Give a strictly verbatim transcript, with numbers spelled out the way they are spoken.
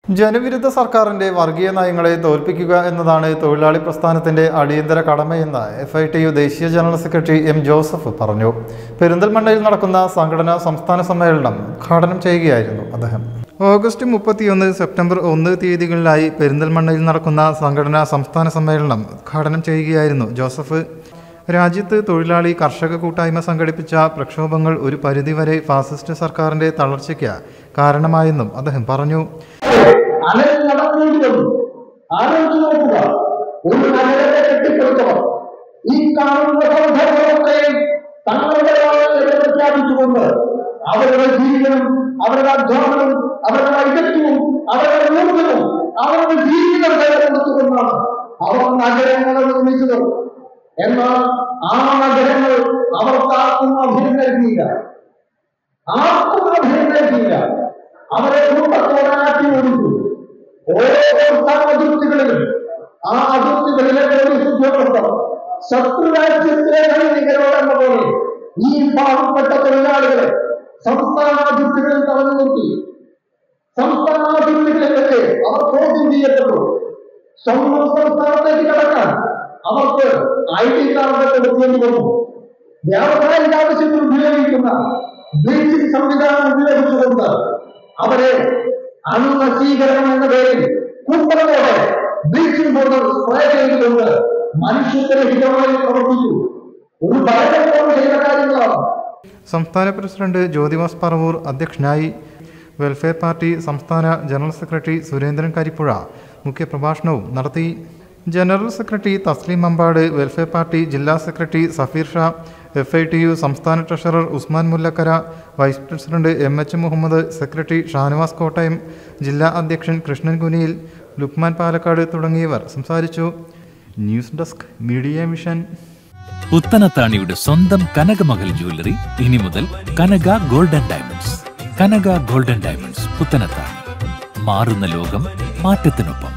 ജനവിരുദ്ധ സർക്കാരിന്റെ വർഗീയ നയങ്ങളെ തോൽപ്പിക്കുക എന്നതാണ് തൊഴിലാളി പ്രസ്ഥാനത്തിന്റെ അടിയന്തര കടമയെന്ന് എഫ് ഐ ടി യു ദേശീയ ജനറൽ സെക്രട്ടറി എം ജോസഫ് പറഞ്ഞു. പെരിന്തൽമണ്ണയിൽ നടക്കുന്ന സംഘടനാ സംസ്ഥാന സമ്മേളനം ഉദ്ഘാടനം ചെയ്യുകയായിരുന്നു അദ്ദേഹം. ഓഗസ്റ്റ് മുപ്പത്തിയൊന്ന് സെപ്റ്റംബർ ഒന്ന് തീയതികളിലായി പെരിന്തൽമണ്ണയിൽ നടക്കുന്ന സംഘടനാ സംസ്ഥാന സമ്മേളനം ഉദ്ഘാടനം ചെയ്യുകയായിരുന്നു ജോസഫ്. രാജ്യത്ത് തൊഴിലാളി കർഷക കൂട്ടായ്മ സംഘടിപ്പിച്ച പ്രക്ഷോഭങ്ങൾ ഒരു പരിധിവരെ ഫാസിസ്റ്റ് സർക്കാരിന്റെ തളർച്ചയ്ക്ക് കാരണമായെന്നും അദ്ദേഹം പറഞ്ഞു. അവരുടെ ജീവിതം, അവരുടെ അധ്വാനവും, അവരുടെ ഐക്യവും, അവരുടെ ഊർജ്ജവും, അവരുടെ ജീവിതം കൊടുത്തുകൊണ്ടാണ് അവർ നഗരങ്ങളെ നിർമ്മിച്ചത്. എന്നാൽ ആ നഗരങ്ങൾ അവർക്ക് ആർക്കും അഭയം നൽകിയില്ല, ആർക്കും അഭയം നൽകിയില്ല. അവരെ കുടുംബത്തോടെ ആട്ടി ഓടിച്ചു. ഓരോ സംസ്ഥാന അതിർത്തികളിലും ആ അതിർത്തികളിലെ പോലീസ് ഉദ്യോഗസ്ഥർ ശത്രു രാജ്യത്തിലെ സൈനികരോടെന്ന പോലെ ഈ പാവപ്പെട്ട തൊഴിലാളികളെ സംസ്ഥാന അതിർത്തികളിൽ തടഞ്ഞു നിർത്തി. സംസ്ഥാന അതിർത്തികളിലേക്ക് അവർ ചോദ്യം ചെയ്യപ്പെട്ടു. സ്വന്തം സംസ്ഥാനത്തേക്ക് കടക്കാൻ അവർക്ക് ഐ ഡി കാർഡ് കൊടുക്കേണ്ടി വന്നു. വ്യാവസായിക ആവശ്യത്തിൽ ഉപയോഗിക്കുന്ന ബ്ലീച്ചിംഗ് സംവിധാനം ഉപയോഗിച്ചുകൊണ്ട് അവരെ അണുനശീകരണം എന്ന പേരിൽ കുമ്പളത്തോടെ ബ്ലീച്ചിംഗ് പൗഡർ സ്പ്രേ ചെയ്തുകൊണ്ട് മനുഷ്യരഹിതമായി പ്രവർത്തിച്ചു. ഒരു ഭരണകൂടം ചെയ്ത കാര്യങ്ങളാണ്. സംസ്ഥാന പ്രസിഡന്റ് ജ്യോതിവാസ് പറവൂർ അധ്യക്ഷനായി. വെൽഫെയർ പാർട്ടി സംസ്ഥാന ജനറൽ സെക്രട്ടറി സുരേന്ദ്രൻ കരിപ്പുഴ മുഖ്യപ്രഭാഷണവും നടത്തി. General secretary Thasleem Ambat, welfare party ജില്ലാ secretary Safeer Shah, F I T U സംസ്ഥാന treasurer Usman Mullakkara, vice president M H Muhammad, secretary Shanavas Kottayam, ജില്ലാ അധ്യക്ഷൻ കൃഷ്ണൻ കുനിയിൽ, ലുക്മാൻ പാലക്കാട് തുടങ്ങിയവർ സംസാരിച്ചു. News desk media mission. പുത്തനത്താണിയുടെ സ്വന്തം കനകമകൽ ജ്വല്ലറി ഇനി മുതൽ Kanaka golden diamonds. Kanaka golden diamonds പുത്തനത്താണി. മാറുന്ന ലോകം, മാറ്റത്തിനൊപ്പം.